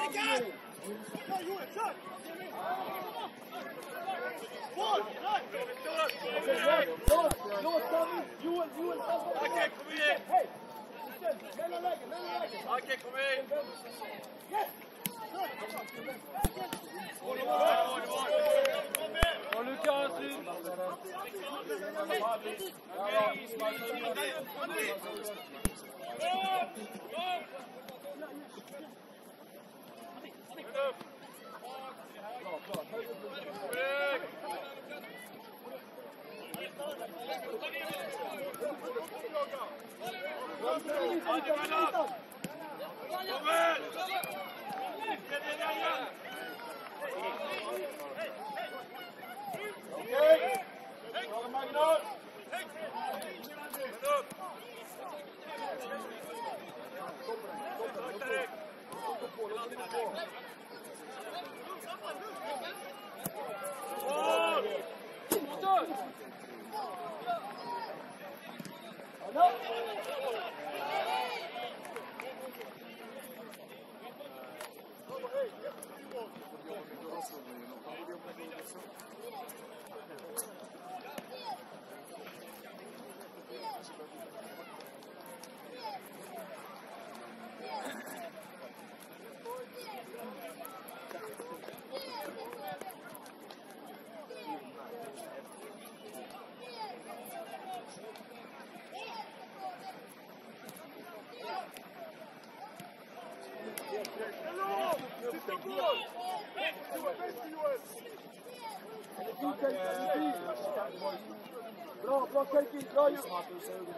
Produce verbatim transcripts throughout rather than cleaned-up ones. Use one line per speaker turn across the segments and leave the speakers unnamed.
Okej, kom in! Och Lukas!
Bra, bra Kajki, bra ju! Kom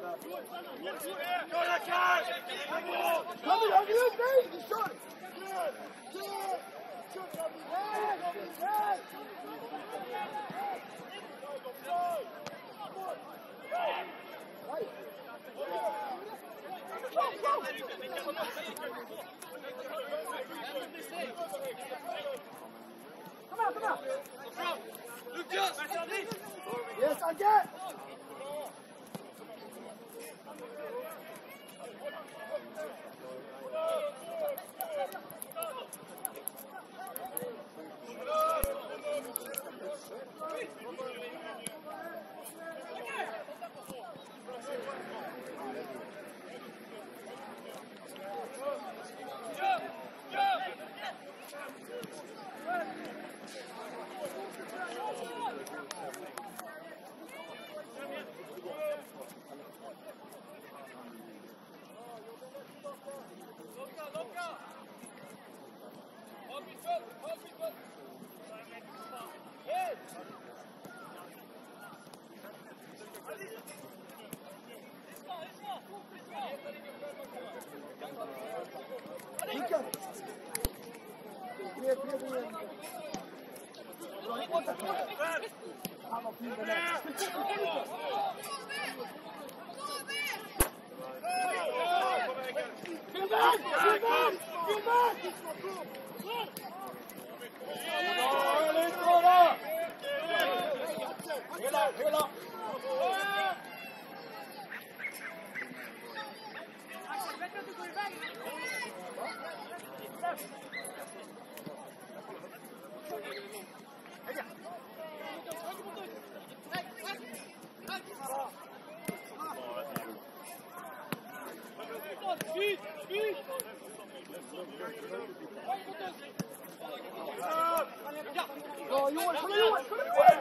igen, ut, nej! Kör! Kom här, kom här! Yes, I get! Bra Johan, kom Johan, kom Johan!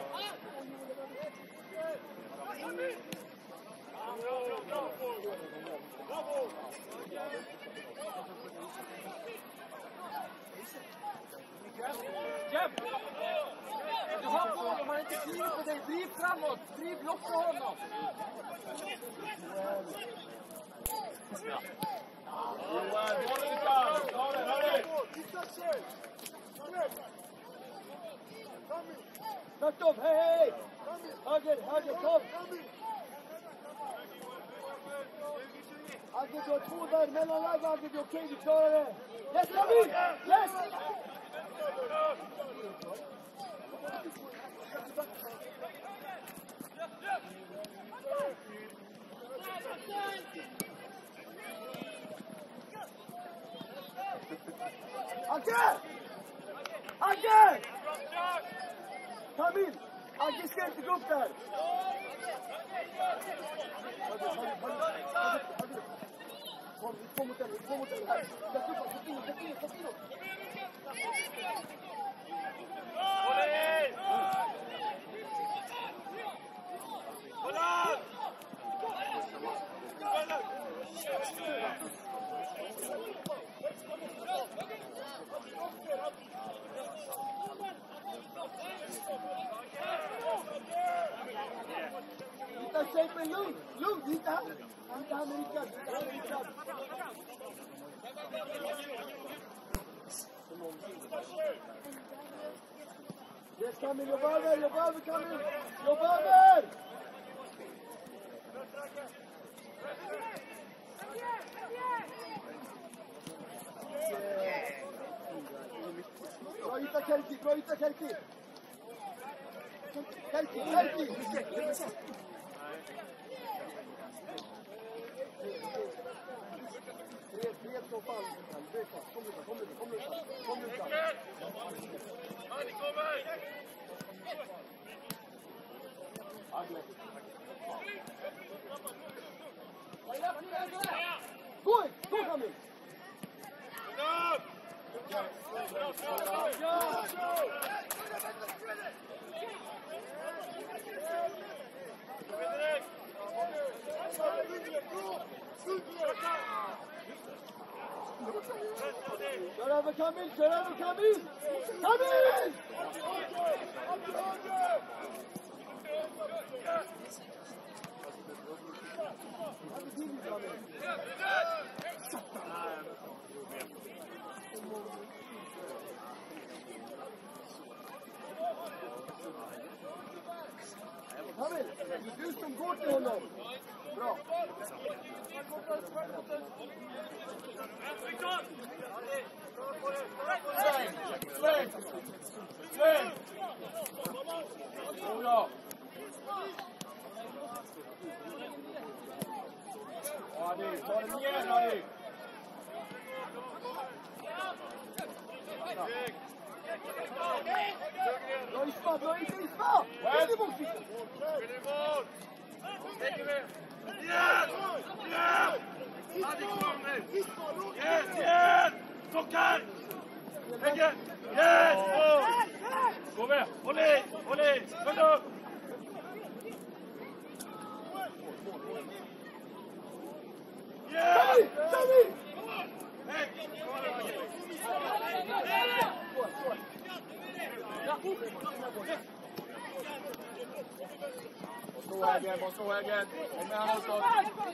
Jeff! Du har på om han inte kliver på dig, driv framåt, driv blocka honom! Start upp, hej hej! Höger, höger, kom! Agge, du har två där, mellanläge Agge, det är okej, du klarar det! Yes, David! Yes! Agge! Agge! Kom in! Agge ska inte gå upp där! Kom, vi får mot den, vi får mot den här. Sätt upp, sätt in, sätt in, sätt in.
Håll in! Håll an!
Hitta shapen lugnt, lugnt, hitta han. Hitta han med Rickard, hitta han med Rickard. Yes, Kamil, jobba över, jobba över Kamil! Jobba över! Bra hitta Kerki, bra hitta Kerki! Kerki, Kerki! Tre, tre, två fall. Kom ut, kom ut, kom ut, kom ut.
Han kommer!
Agle. Gå, gå Kamil! Kör över Kamil, kör över Kamil! Kamil! Kamil, det är du som går till honom. Bra.
Sväng! Sväng! Sväng! Bra! Adi, ta den igen Adi!
Bra Isma, bra inte Isma! Vänd emot Isma!
Vänd emot! Lägger vi! Yes! Yes! Adi kommer! Yes! Yes! Klockar! Lägger! Yes! Gå med! Håll i! Håll i! Följ upp! Yes!
Kamil!
Stå ägen, på stå ägen. Häng med han också.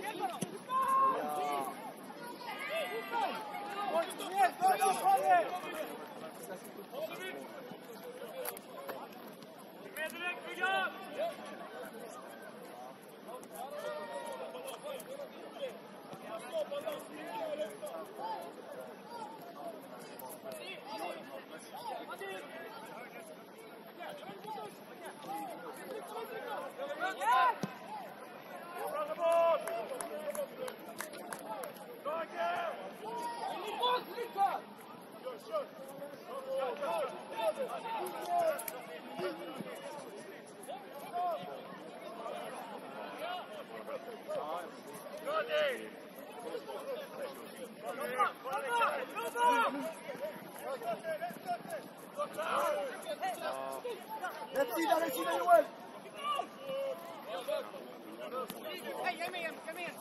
Med direkt bygga!
Rätt sida, rätt sida Joel!
Hej, jag är med, jag är med!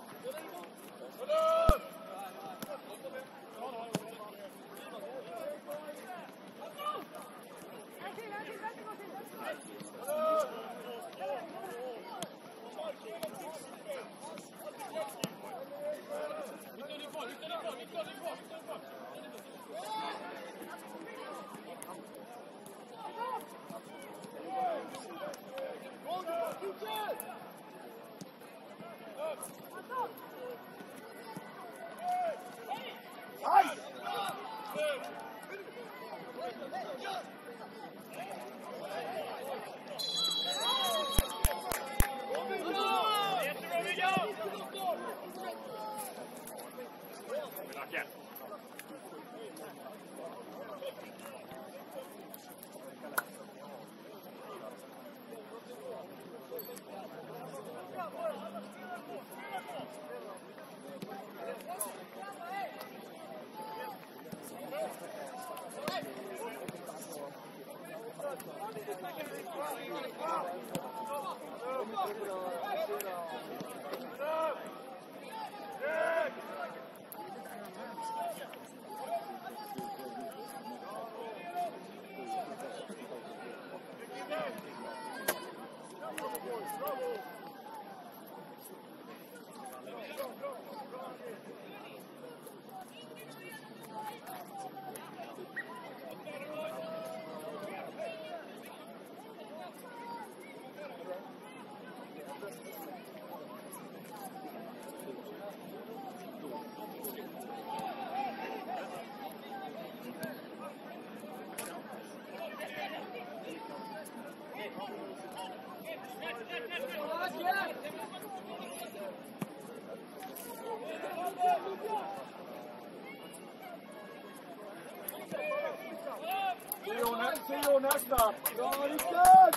Okej Jonas, va? Bra Rickard!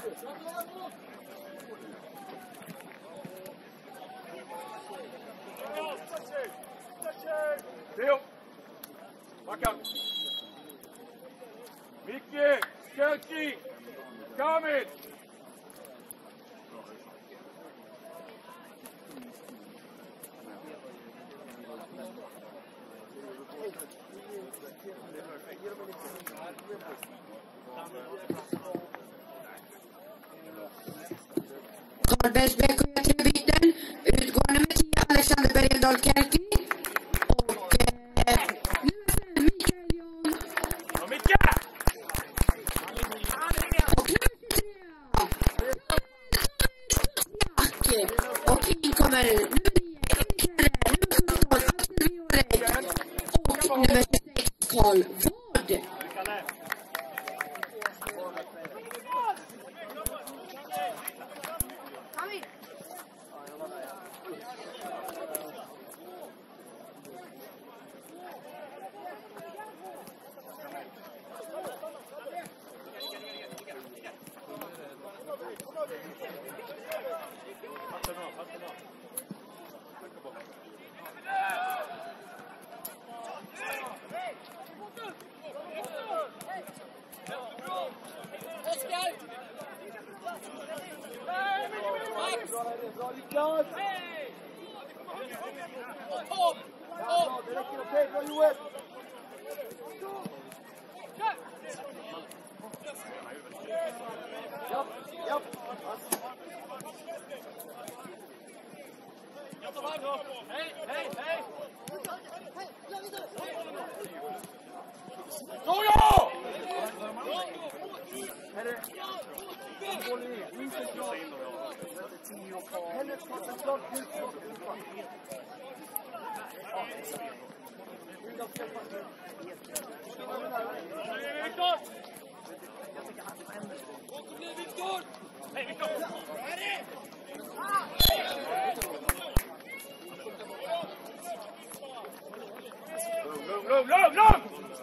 Theo! Backa! Micke! Skelki! Kamil!
Karlbergs B K gör tre byten. Utgår nummer tio Alexander Bergendahl Kerki. Och eh, nummer fem Mikael Jon.
Och Micke!
Och nummer tre. Och in kommer nummer nio Erik Herre. Nummer sjutton Axel Viorek. Och nummer tjugosex Karl Ward.
Bra Rickard! Ja, bra, det räcker okej. Bra Joel! Ja, ja.
Hej, hej, hej! Jojo!
Herre, går ni in? Ni centralt. Hennes på centralt.
Viktor! Viktor! Hej, Viktor! Lugn, lugn, lugn, lugn!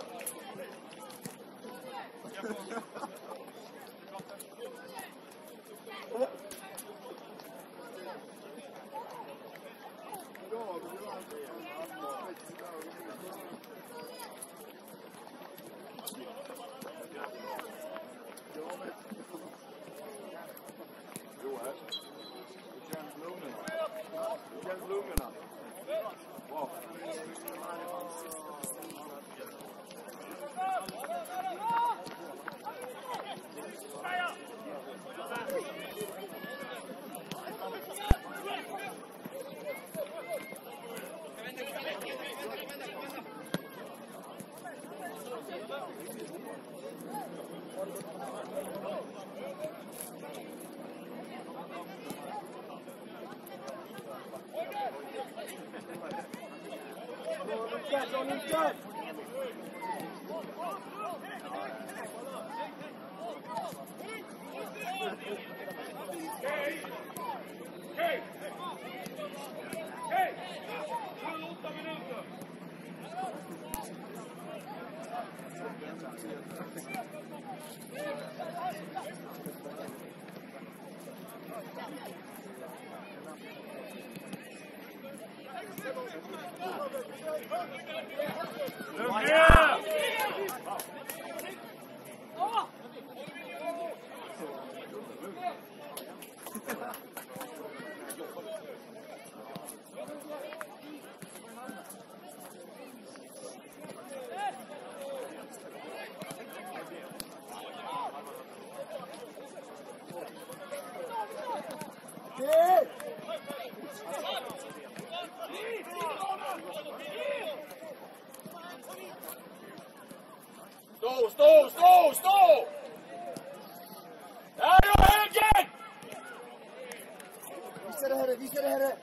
Stå, stå, stå, stå! Där är högen!
Visa det herre, visa det herre!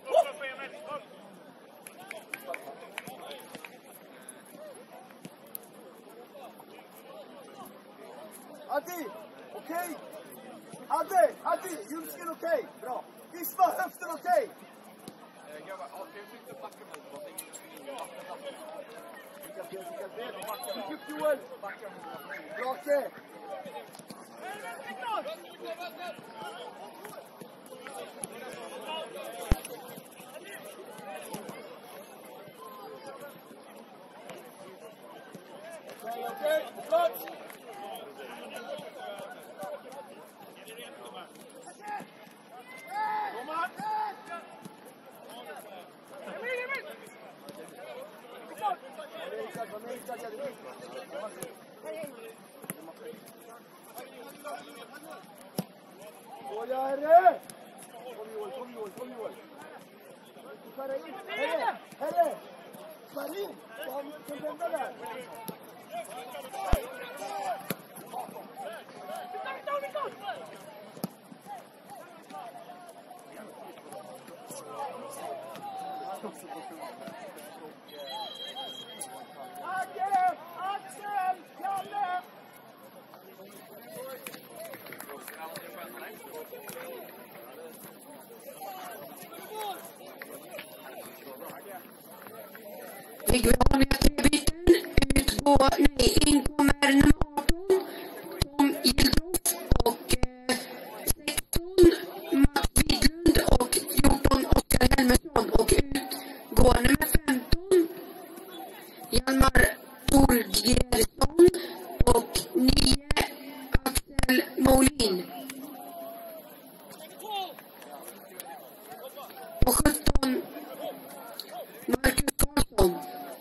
Addi, okej! Adde, Addi, ljumsken okej, bra! Vispa, höften okej! kapten, kapten. Fick upp Joel. Rake.
Okej, okej, på plats! Domar!
Amerika, Amerika, Amerika. Såja, herre! Kom Joel, kom Joel, kom Joel. Skär in. Herre, herre! Skär in! Han kan vända där. Agge! Axel! Kalle!
Fick vi ha nya tre byten. Utgå, nej, inkommer nummer arton, Tom Gildroff, och eh, sexton, Mats Widlund, och fjorton, Oskar Helmersson, och utgå nummer femton, Hjalmar Torgersson, och nio, Axel Molin. Och sjutton, Marcus Karlsson.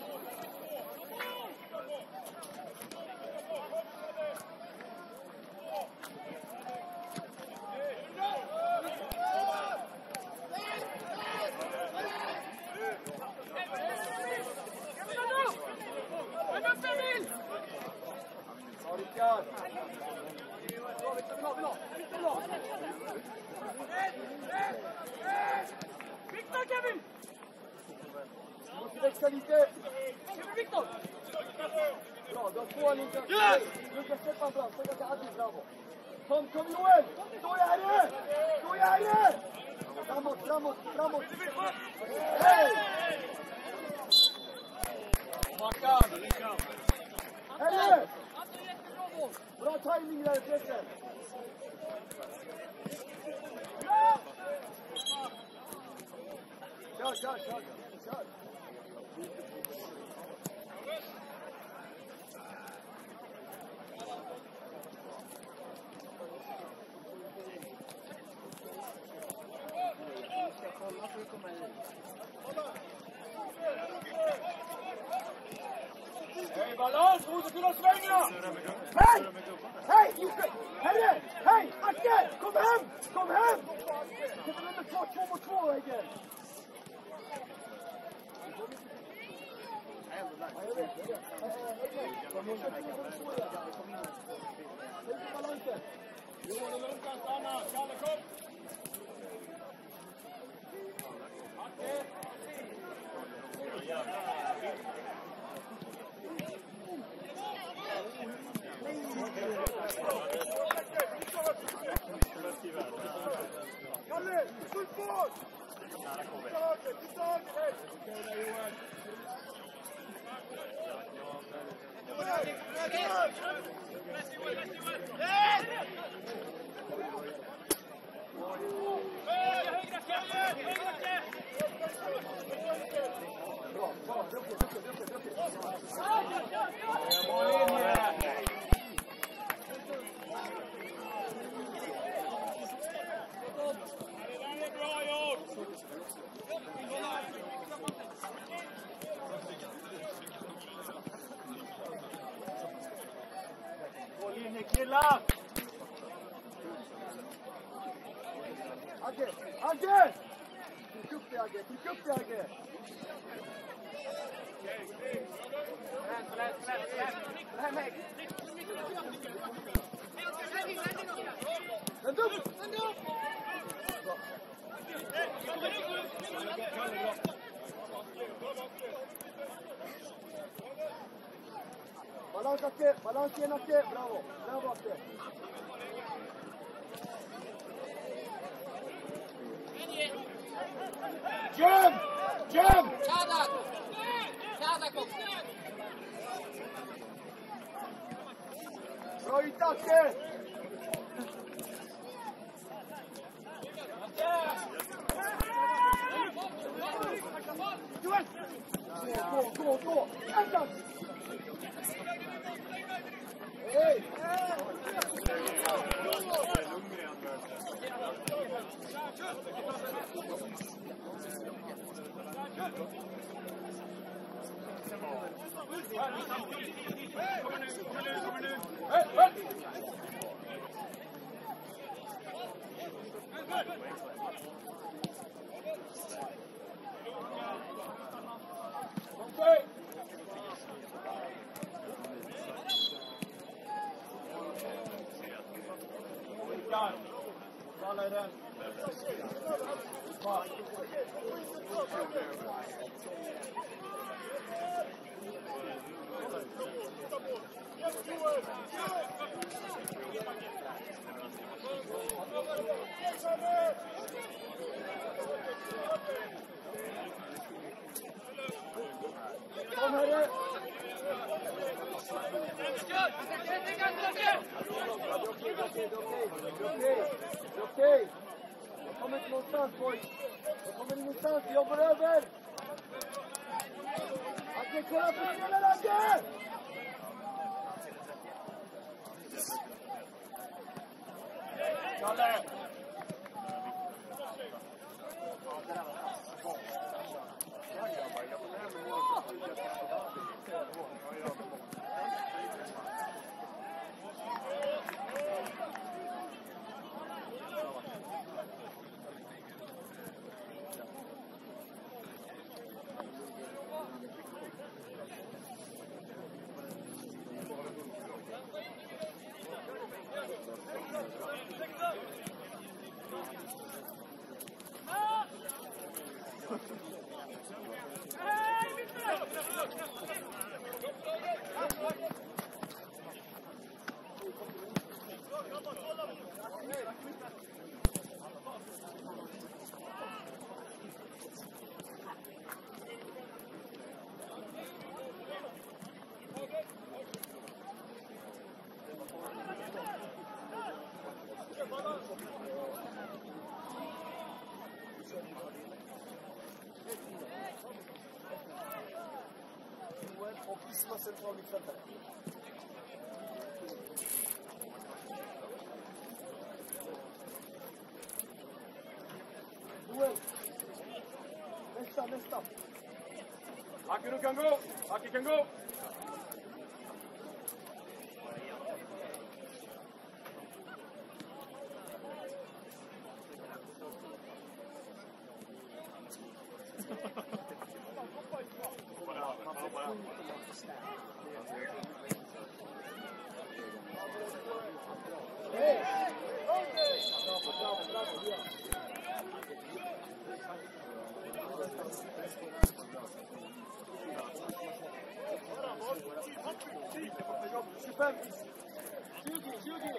Rickard!
Victor, Kevin!
Du måste växa lite.
Kevin, Victor!
Bra, du har två Lukas. Lukas, släpp han fram. Släpp han till bravo. Kom, kom Joel! Stå i herre! Stå i herre! Framåt, framåt, framåt. Hej!
Mackan!
Herre! Bra timing där i pressen. Kör, kör, kör. Kör.
Hej, balans! Mot till att svänga!
Hej! Hej! Jocke! Herre! Hej! Acke! Kom hem! Kom hem! Sätt nummer två, två mot två, Egge!
Johan och Lunkan stanna! Kalle, kom! Macke!
Kalle! Full fart!
Killar!
Agge! Agge! Tryck upp dig, Agge! Tryck upp dig, Agge! Vänd upp! Vänd upp! Balans, Acke! Balans igen, Acke! Bravo! Bravo, Acke!
Jump! Jump!
Çağdak! Çağdak ol!
Bra i tacken! Gå, gå, gå! Vänta! Hej! Alla i den. Kom herre! Okej, jag kommer inte någonstans, boys. Jag kommer ingenstans, vi jobbar över. Agge, kolla på spelaren, Agge!
Kalle!
Och central mittfältare. Joel. Nästa, nästa.
Aki, du kan gå! Aki kan gå!
tjugofem. tjugo, tjugo.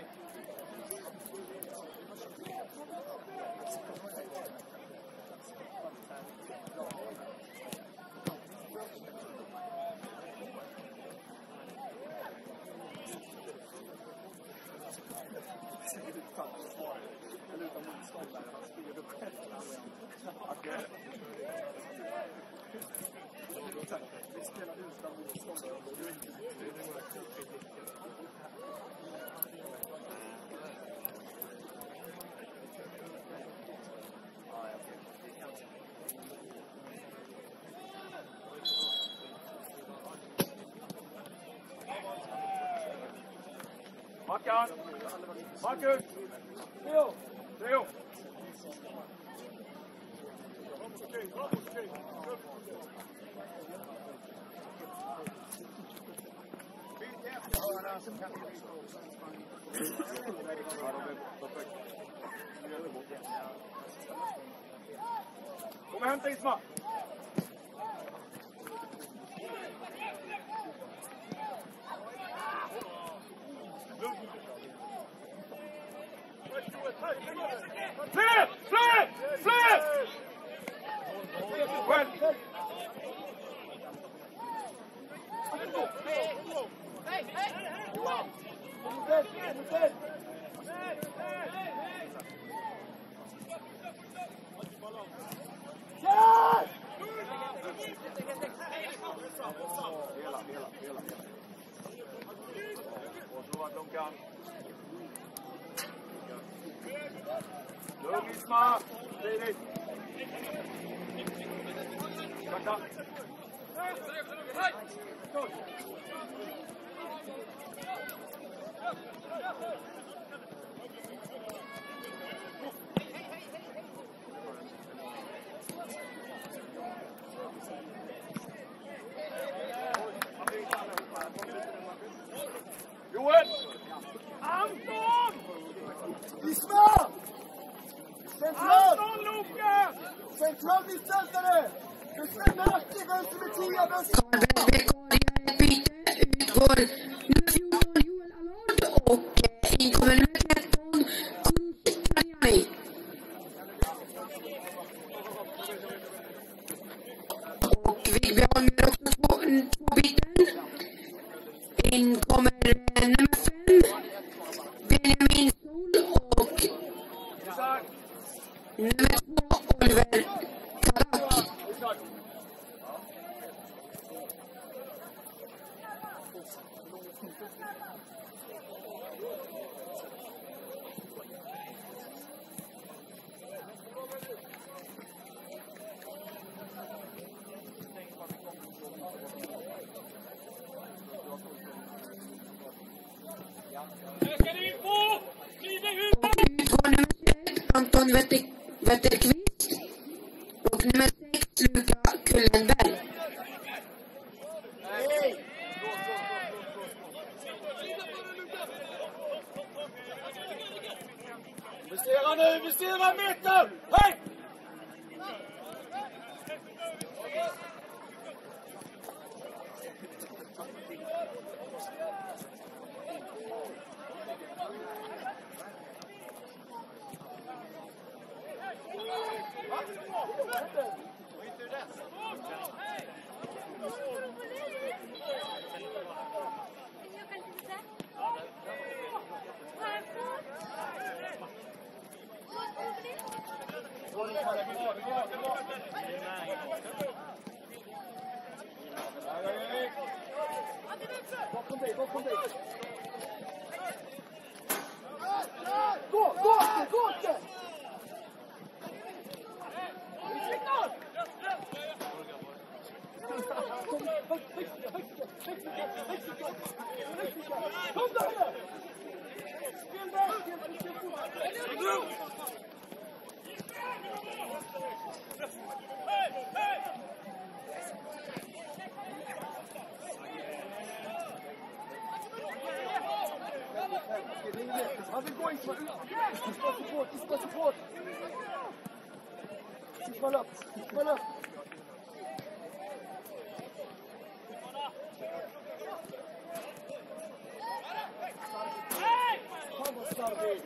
Mackan! Marcus!
Theo!
Theo! Kom och hämta Isma! Fler! Fler! Fler! Själv!
Hej, hej!
Hela, hela, hela. Och så att de kan. Lugn Isma! Tidigt! Sakta! Joel!
Anton!
Isma! Central!
Anton Luka!
Central mittfältare! Du släpper aktiv vänster med tio vänster!
Karlbergs Bekaria ett byte. Utgår nummer fjorton Joel Allard och eh, in kommer nummer tretton Kurush Karjani. Och Vigby Holmer också två, två byten. In kommer eh, nummer fem Benjamin Sol och nummer två Oliver Kadak. Utgår nummer tjugoett Anton Wetter- Wetterqvist och nummer sex Luka Kullenberg.
Nej!
Investera nu! Investera i mitten! Hej!
Bakom dig, bakom dig! Gå, gå, gå inte! Kom där inne! Spel där, spel, spel, spel! Han vill gå Isma ut! Isma support, Isma support! Isma löp, Isma löp! Fan vad stark!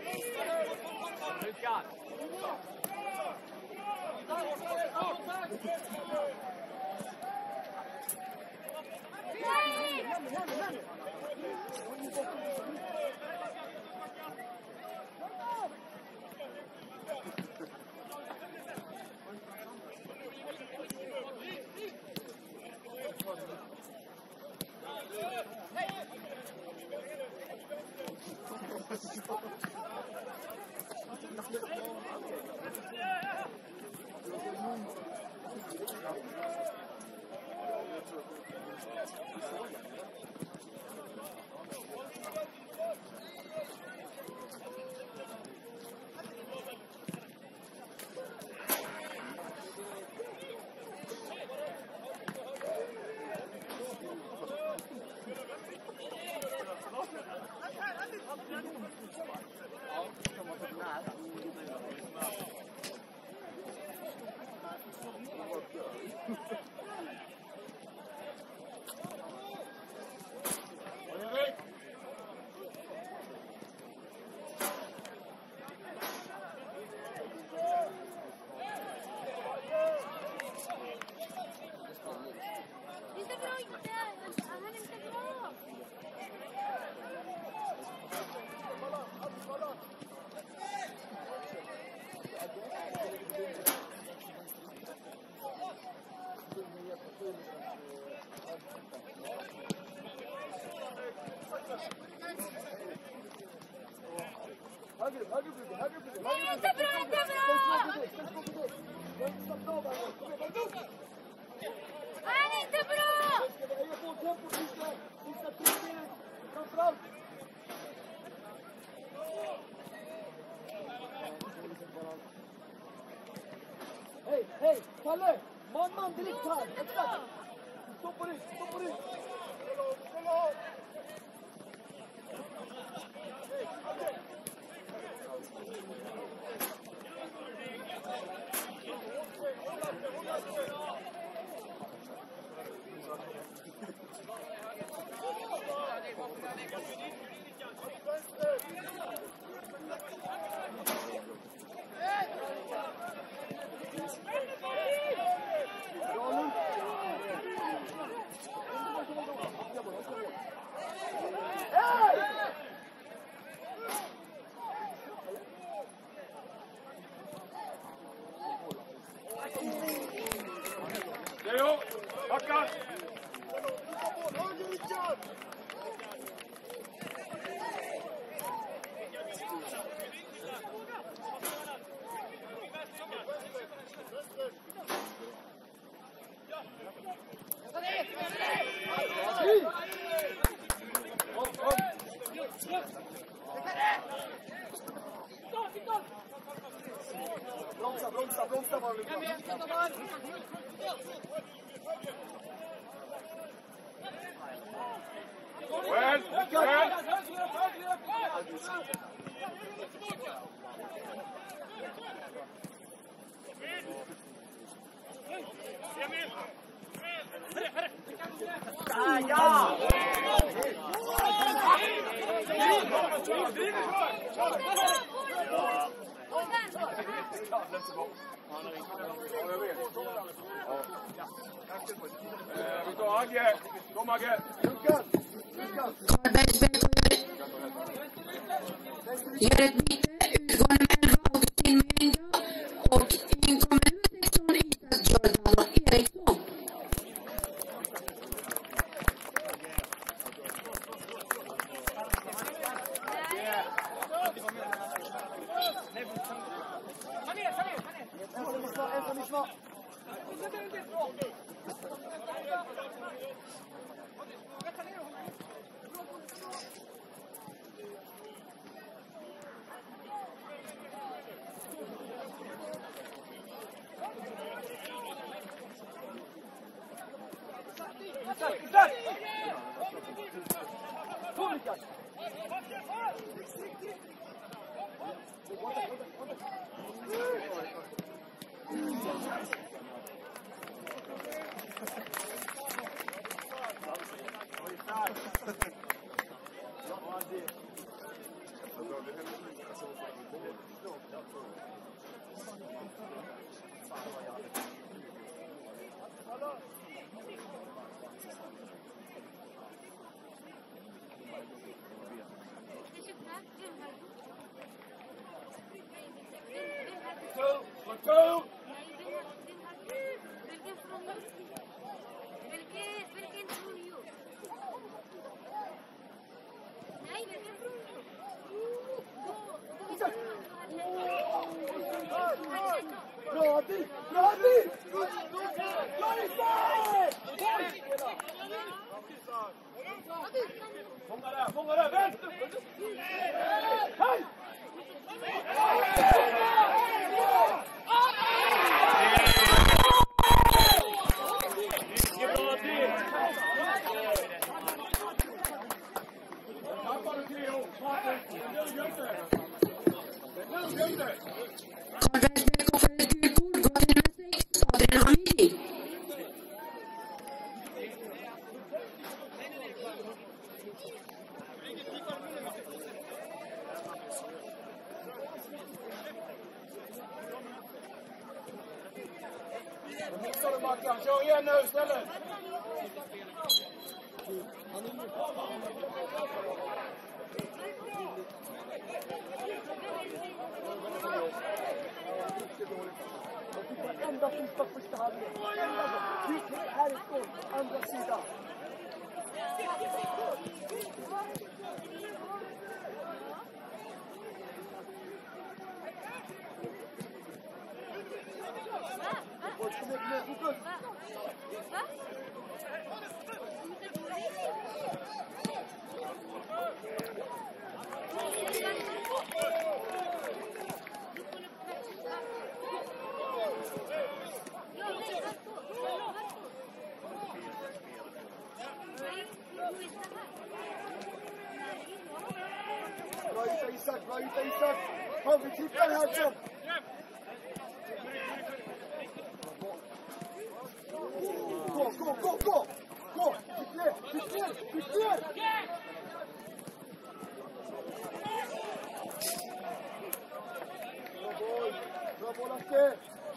Höger, höger bygge, höger bygge.
Nej, inte bra, inte bra! Han är inte bra!
Ska vi höja på tempo, sista, sista tio minuter, framförallt. Hej, hej, Kalle! Man, man, direkt här, exakt! Stå på rygg, stå på rygg!
Leo, backa!
Bromsa, bromsa, bromsa var det.
Well, well.
Ja!
Vi tar Agge. Kom Agge.
Lukas! Lukas!
Karlbergs B K gör ett byte, utgående med elva Augustin Menga och inkommer nummer sexton Isak Giordano Eriksson.
Ensam i snart.
Go!
Bra Adi! Bra Adi! Bra Isak!
Fånga där, fånga där, vänt!
Hej!
Tappar du Theo? Nu göm dig! Nu göm dig!
Karlbergs B K får ett gult kort, går till nummer sex Adrian Hamidi.
Missar du Mackan? Kör igen nu istället!
Ända sista första halvlek. Ända härifrån, andra sidan. Isak, bra yta Isak! Kom, vi tittar här sen! Gå, gå, gå, gå! Gå! Fick ner, fick ner, fick ner! Bra boll, bra boll Aske!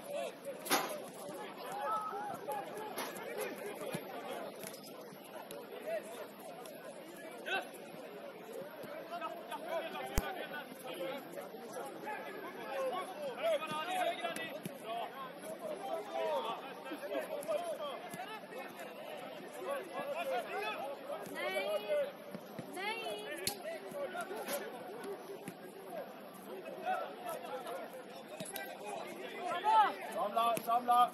Samla, samla!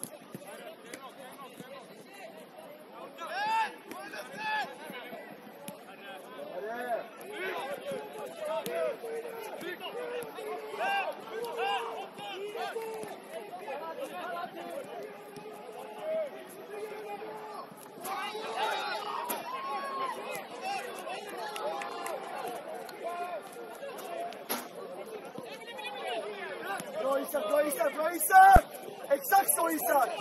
Bra Isak, bra Isak, bra Isak! Exakt så Isak!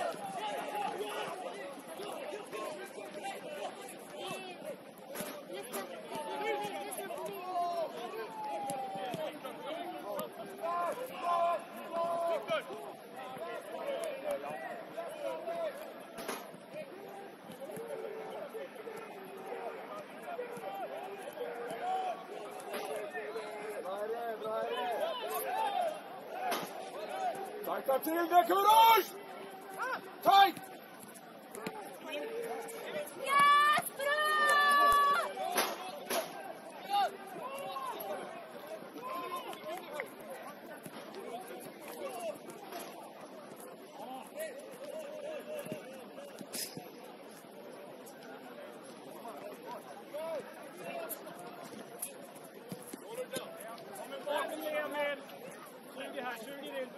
Tajta till det, Kurosh! Tajt!
Yes, bra!
tjugo här, tjugo in.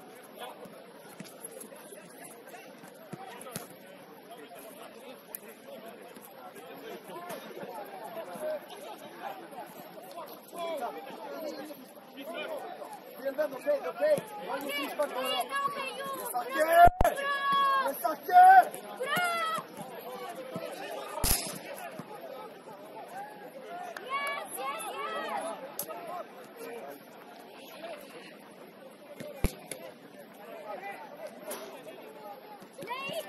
Spelvän, okej, okej! Var ingen frispark bara!
Okej, jo!
Zacke! Men Zacke!
Bra! Yes, yes, yes! Nej!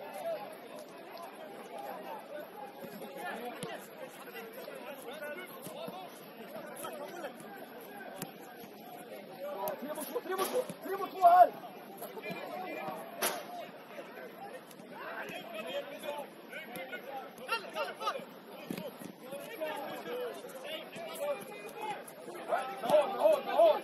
Tre mot två, tre mot två, tre mot två här!
Behåll, behåll, behåll!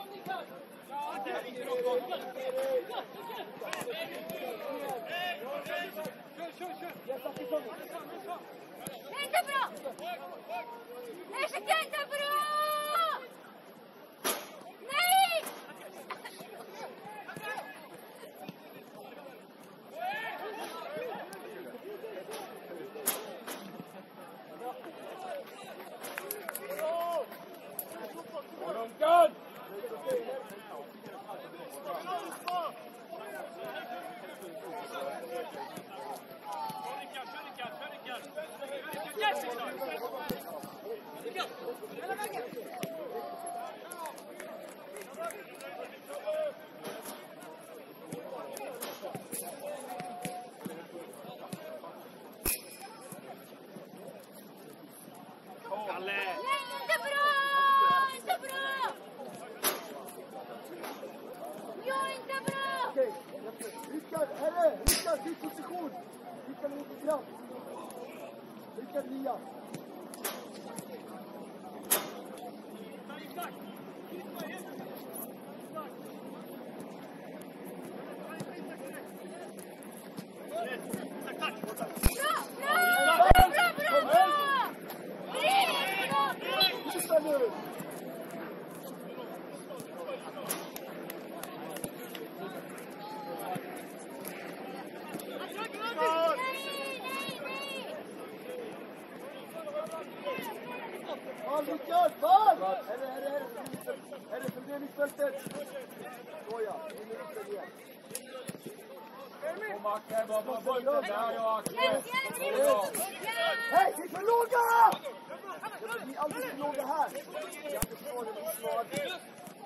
Inte bra! Ersätt inte bra! Nej!
Runkan!
Nej, inte bra! Inte bra! Jo, inte bra!
Okej, Rickard, herre! Rickard, byt position! Rickard är lite kraft! Rickard, nia!
Bra! Bra! Bra, bra, bra! Bra, bra!
Visa nu! Fan, Rickard! Fan! Herre, herre, herre!
Backe, bara på bollen där, ja.
Hej, vi är för låga! Vi är alldeles för låga här. Jag förstår det, men snart.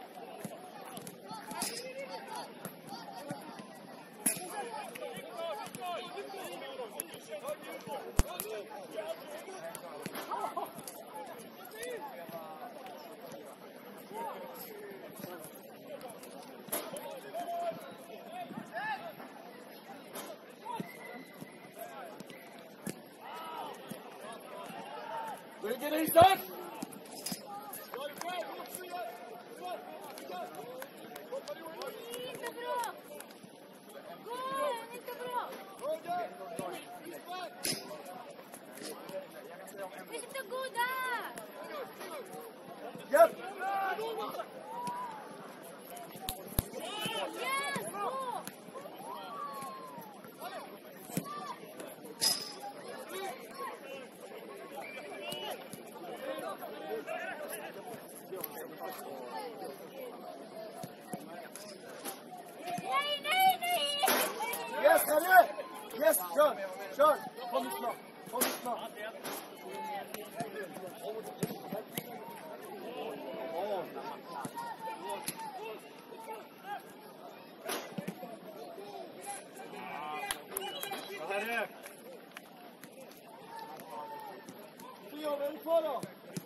Ryggen Isak!
Inte bra! Gå! Inte bra! Vi ska gå där!
Japp!
Yes! Gå! Nej, nej, nej!
Yes, Harry! Yes, kör! Kör! Kom hit snart! Kom hit snart!
Vad är det?
Theo, vad är det kvar då?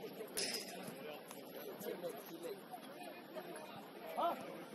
Ha?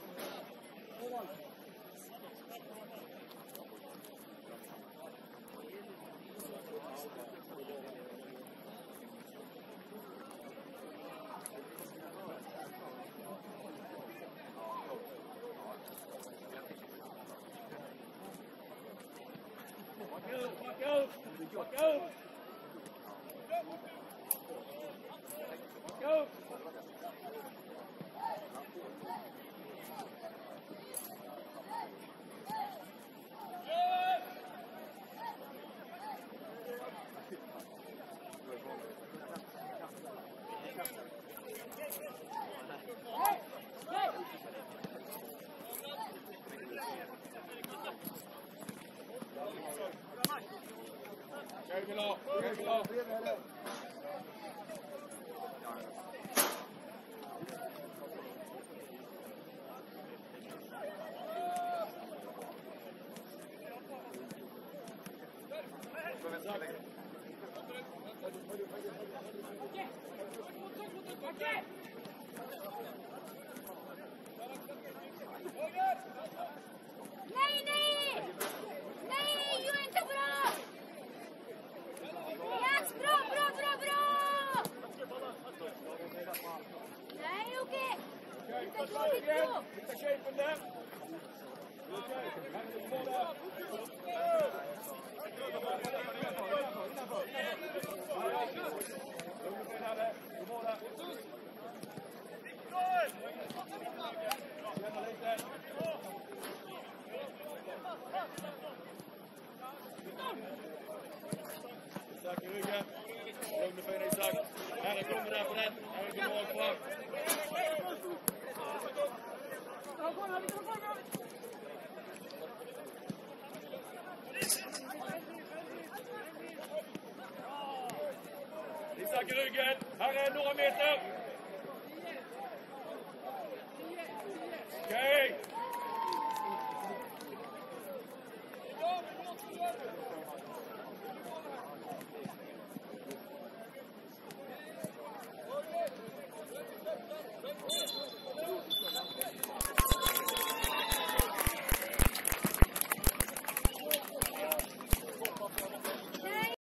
Kärgela, Kärgela.
Nej, nej! Nej, gör inte bra! Yes, bra, bra, bra, bra! Nej, okej. Inte slå ditt på.
Hitta shapen där. Okej, här är det båda. Isak i ryggen. Lugn och fin Isak. Här kommer där på den. Här är det mål fram. Isak i ryggen. Här är några meter.